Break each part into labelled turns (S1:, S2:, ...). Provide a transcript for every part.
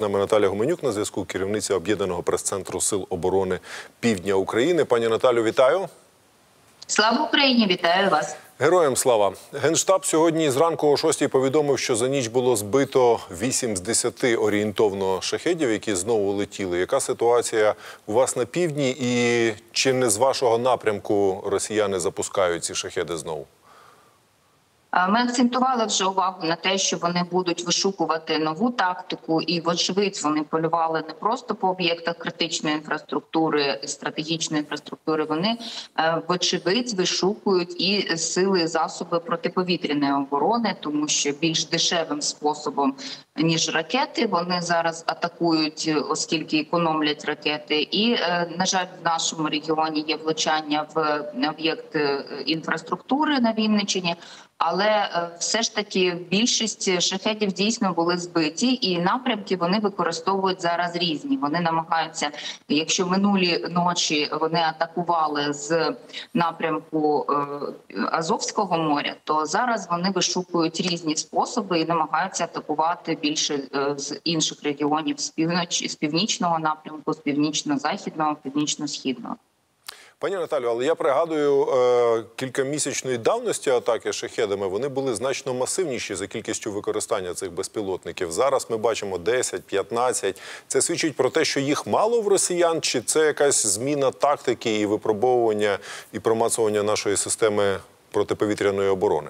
S1: З нами Наталя Гуменюк на зв'язку, керівниця Об'єднаного прес-центру Сил оборони Півдня України. Пані Наталю, вітаю.
S2: Слава Україні, вітаю вас.
S1: Героям слава. Генштаб сьогодні зранку о 6-й повідомив, що за ніч було збито 8 з 10 орієнтовно шахедів, які знову летіли. Яка ситуація у вас на півдні і чи не з вашого напрямку росіяни запускають ці шахеди знову?
S2: Ми акцентували вже увагу на те, що вони будуть вишукувати нову тактику, і вочевидь вони полювали не просто по об'єктах критичної інфраструктури, стратегічної інфраструктури, вони вочевидь вишукують і сили, засоби протиповітряної оборони, тому що більш дешевим способом, ніж ракети, вони зараз атакують, оскільки економлять ракети. І, на жаль, в нашому регіоні є влучання в об'єкт інфраструктури на Вінниччині. Але все ж таки більшість шахедів дійсно були збиті, і напрямки вони використовують зараз різні. Вони намагаються, якщо минулі ночі вони атакували з напрямку Азовського моря, то зараз вони вишукують різні способи і намагаються атакувати більше з інших регіонів, з північного напрямку, з північно-західного, північно-східного.
S1: Пані Наталю, але я пригадую, кількамісячної давності атаки шахедами, вони були значно масивніші за кількістю використання цих безпілотників. Зараз ми бачимо 10, 15. Це свідчить про те, що їх мало в росіян, чи це якась зміна тактики і випробовування і промацування нашої системи протиповітряної оборони?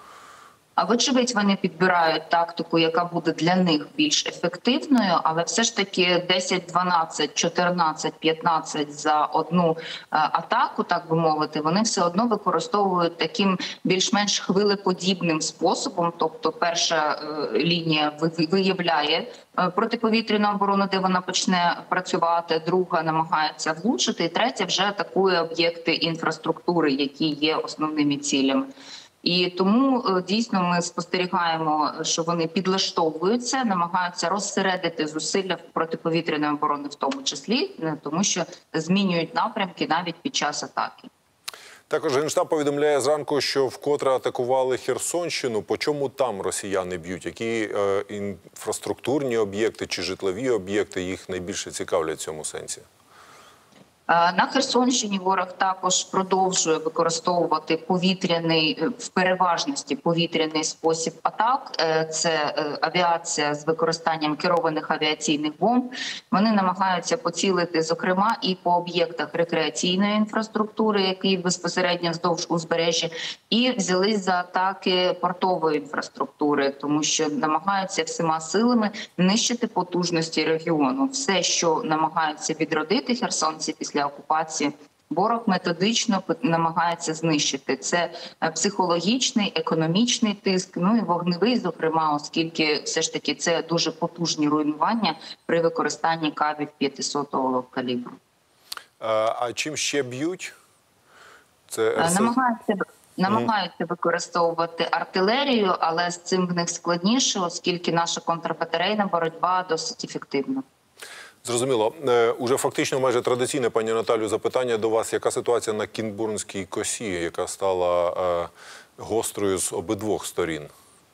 S2: А вочевидь, вони підбирають тактику, яка буде для них більш ефективною, але все ж таки 10, 12, 14, 15 за одну атаку, так би мовити, вони все одно використовують таким більш-менш хвилеподібним способом. Тобто перша лінія виявляє протиповітряну оборону, де вона почне працювати, друга намагається влучити, і третя вже атакує об'єкти інфраструктури, які є основними цілями. І тому дійсно ми спостерігаємо, що вони підлаштовуються, намагаються розсередити зусилля протиповітряної оборони в тому числі, тому що змінюють напрямки навіть під час атаки.
S1: Також Генштаб повідомляє зранку, що вкотре атакували Херсонщину. По чому там росіяни б'ють? Які інфраструктурні об'єкти чи житлові об'єкти їх найбільше цікавлять в цьому сенсі?
S2: На Херсонщині ворог також продовжує використовувати повітряний, в переважності повітряний спосіб атак. Це авіація з використанням керованих авіаційних бомб. Вони намагаються поцілити, зокрема, і по об'єктах рекреаційної інфраструктури, які безпосередньо вздовж узбережжя, і взялись за атаки портової інфраструктури, тому що намагаються всіма силами нищити потужності регіону. Все, що намагаються відродити херсонці після окупації, ворог методично намагається знищити. Це психологічний, економічний тиск, ну і вогневий, зокрема, оскільки все ж таки це дуже потужні руйнування при використанні кабів 500-го калібру.
S1: А чим ще б'ють? Це
S2: Намагаються використовувати артилерію, але з цим в них складніше, оскільки наша контрбатарейна боротьба досить ефективна.
S1: Зрозуміло. Уже фактично майже традиційне, пані Наталю, запитання до вас. Яка ситуація на Кінбурнській косі, яка стала гострою з обидвох сторін?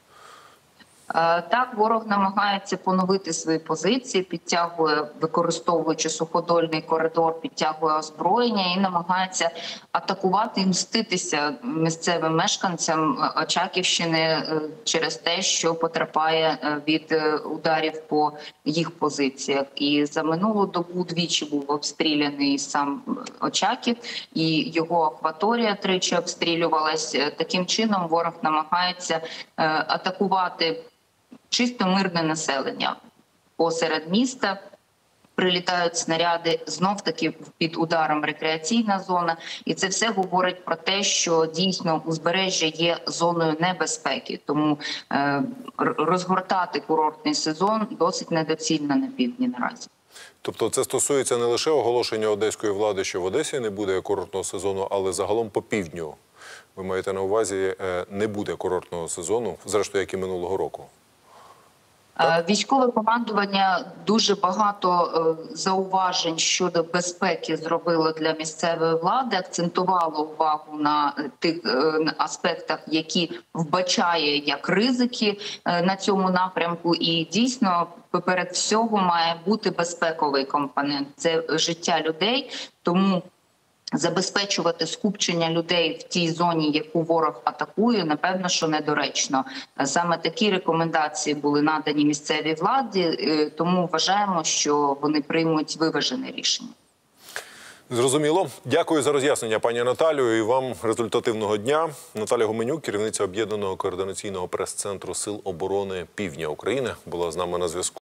S2: Так, ворог намагається поновити свої позиції, підтягує, використовуючи суходольний коридор, підтягує озброєння і намагається атакувати і мститися місцевим мешканцям Очаківщини через те, що потерпає від ударів по їх позиціях. І за минулу добу двічі був обстріляний сам Очаків, і його акваторія тричі обстрілювалась. Таким чином ворог намагається атакувати чисто мирне населення. Посеред міста прилітають снаряди, знов-таки під ударом рекреаційна зона. І це все говорить про те, що дійсно узбережжя є зоною небезпеки. Тому розгортати курортний сезон досить недоцільно на півдні наразі.
S1: Тобто це стосується не лише оголошення одеської влади, що в Одесі не буде курортного сезону, але загалом по півдню. Ви маєте на увазі, не буде курортного сезону, зрештою, як і минулого року?
S2: Військове командування дуже багато зауважень щодо безпеки зробило для місцевої влади, акцентувало увагу на тих аспектах, які вбачає як ризики на цьому напрямку. І дійсно, поперед всього має бути безпековий компонент – це життя людей. Тому забезпечувати скупчення людей в тій зоні, яку ворог атакує, напевно, що недоречно. Саме такі рекомендації були надані місцевій владі, тому вважаємо, що вони приймуть виважене рішення.
S1: Зрозуміло. Дякую за роз'яснення, пані Наталію, і вам результативного дня. Наталя Гуменюк, керівниця Об'єднаного координаційного прес-центру Сил оборони Півдня України, була з нами на зв'язку.